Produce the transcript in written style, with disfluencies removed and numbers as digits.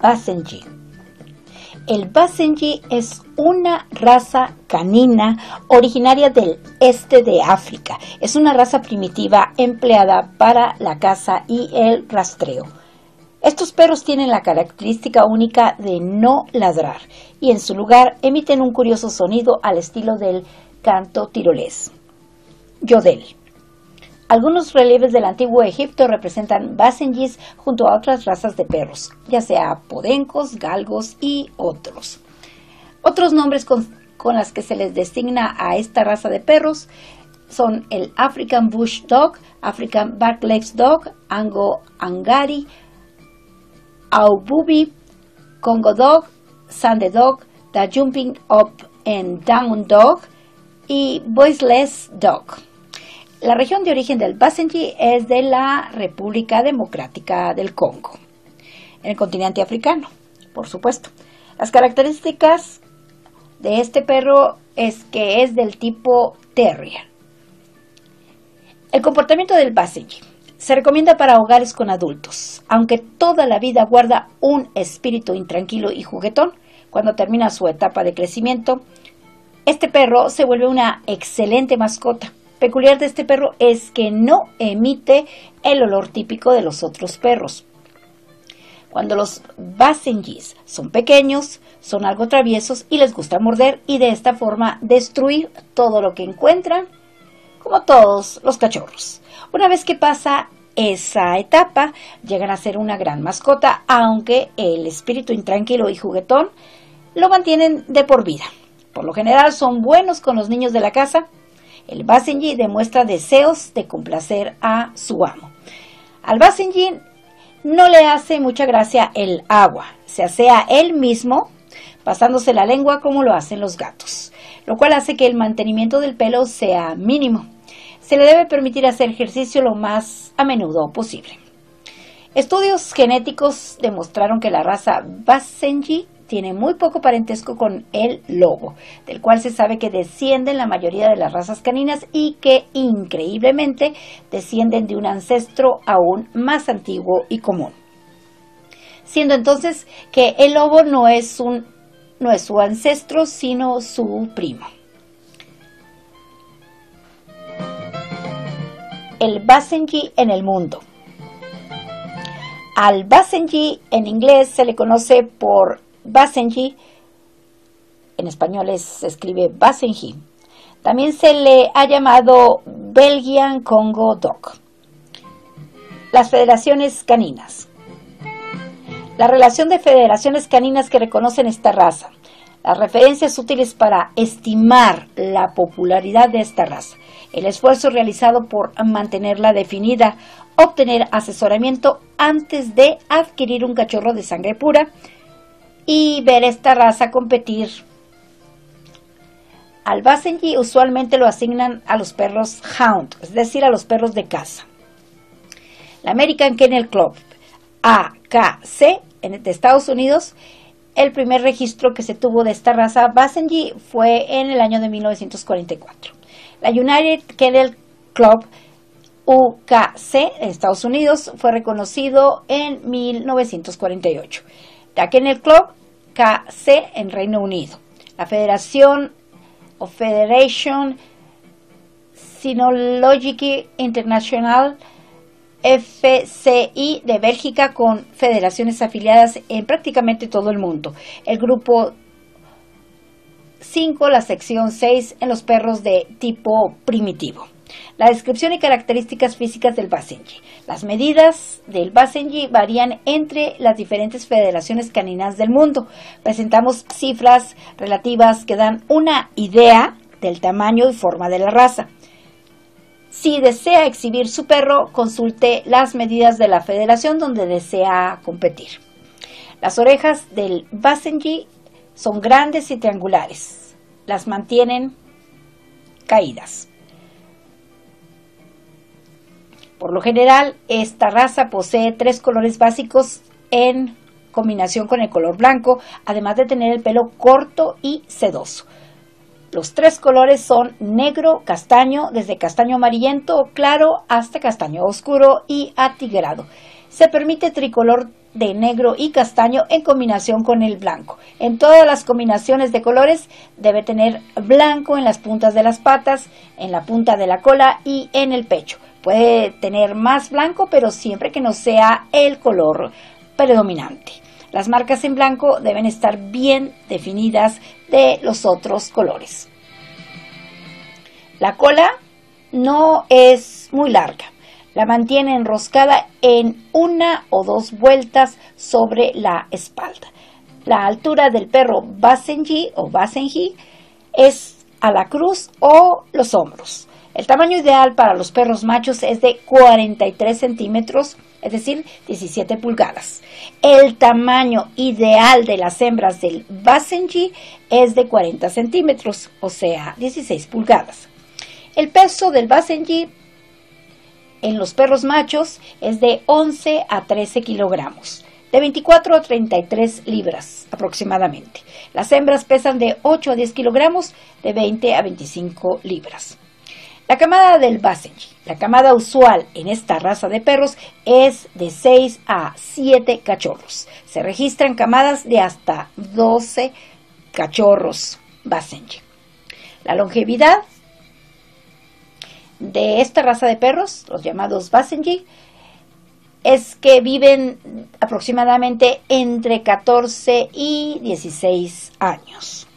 Basenji. El Basenji es una raza canina originaria del este de África. Es una raza primitiva empleada para la caza y el rastreo. Estos perros tienen la característica única de no ladrar y en su lugar emiten un curioso sonido al estilo del canto tirolés, yodel. Algunos relieves del antiguo Egipto representan Basenjis junto a otras razas de perros, ya sea podencos, galgos y otros. Otros nombres con las que se les designa a esta raza de perros son el African Bush Dog, African Backlegs Dog, Ango Angari, Aububi, Congo Dog, Sande Dog, The Jumping Up and Down Dog y Voiceless Dog. La región de origen del Basenji es de la República Democrática del Congo, en el continente africano, por supuesto. Las características de este perro es que es del tipo terrier. El comportamiento del Basenji se recomienda para hogares con adultos, aunque toda la vida guarda un espíritu intranquilo y juguetón. Cuando termina su etapa de crecimiento, este perro se vuelve una excelente mascota. Peculiar de este perro es que no emite el olor típico de los otros perros. Cuando los Basenjis son pequeños, son algo traviesos y les gusta morder y de esta forma destruir todo lo que encuentran, como todos los cachorros. Una vez que pasa esa etapa, llegan a ser una gran mascota, aunque el espíritu intranquilo y juguetón lo mantienen de por vida. Por lo general son buenos con los niños de la casa. El Basenji demuestra deseos de complacer a su amo. Al Basenji no le hace mucha gracia el agua. Se asea él mismo, pasándose la lengua como lo hacen los gatos, lo cual hace que el mantenimiento del pelo sea mínimo. Se le debe permitir hacer ejercicio lo más a menudo posible. Estudios genéticos demostraron que la raza Basenji tiene muy poco parentesco con el lobo, del cual se sabe que descienden la mayoría de las razas caninas y que increíblemente descienden de un ancestro aún más antiguo y común. Siendo entonces que el lobo no es su ancestro, sino su primo. El Basenji en el mundo. Al Basenji en inglés se le conoce por Basenji, en español se escribe Basenji. También se le ha llamado Belgian Congo Dog. Las federaciones caninas. La relación de federaciones caninas que reconocen esta raza. Las referencias útiles para estimar la popularidad de esta raza. El esfuerzo realizado por mantenerla definida. Obtener asesoramiento antes de adquirir un cachorro de sangre pura. Y ver esta raza competir. Al Basenji usualmente lo asignan a los perros Hound, es decir, a los perros de caza. La American Kennel Club, AKC, de Estados Unidos, el primer registro que se tuvo de esta raza Basenji fue en el año de 1944. La United Kennel Club, UKC, en Estados Unidos, fue reconocido en 1948. La Kennel Club KC en Reino Unido. La Federación o Federation Cynologique International FCI de Bélgica, con federaciones afiliadas en prácticamente todo el mundo. El grupo 5, la sección 6 en los perros de tipo primitivo. La descripción y características físicas del Basenji. Las medidas del Basenji varían entre las diferentes federaciones caninas del mundo. Presentamos cifras relativas que dan una idea del tamaño y forma de la raza. Si desea exhibir su perro, consulte las medidas de la federación donde desea competir. Las orejas del Basenji son grandes y triangulares. Las mantienen caídas. Por lo general, esta raza posee 3 colores básicos en combinación con el color blanco, además de tener el pelo corto y sedoso. Los 3 colores son negro, castaño, desde castaño amarillento claro hasta castaño oscuro y atigrado. Se permite tricolor de negro y castaño en combinación con el blanco. En todas las combinaciones de colores debe tener blanco en las puntas de las patas, en la punta de la cola y en el pecho. Puede tener más blanco, pero siempre que no sea el color predominante. Las marcas en blanco deben estar bien definidas de los otros colores. La cola no es muy larga. La mantiene enroscada en 1 o 2 vueltas sobre la espalda. La altura del perro Basenji o Basenji es a la cruz o los hombros. El tamaño ideal para los perros machos es de 43 centímetros, es decir, 17 pulgadas. El tamaño ideal de las hembras del Basenji es de 40 centímetros, o sea, 16 pulgadas. El peso del Basenji en los perros machos es de 11 a 13 kilogramos, de 24 a 33 libras aproximadamente. Las hembras pesan de 8 a 10 kilogramos, de 20 a 25 libras. La camada del Basenji, la camada usual en esta raza de perros, es de 6 a 7 cachorros. Se registran camadas de hasta 12 cachorros Basenji. La longevidad de esta raza de perros, los llamados Basenji, es que viven aproximadamente entre 14 y 16 años.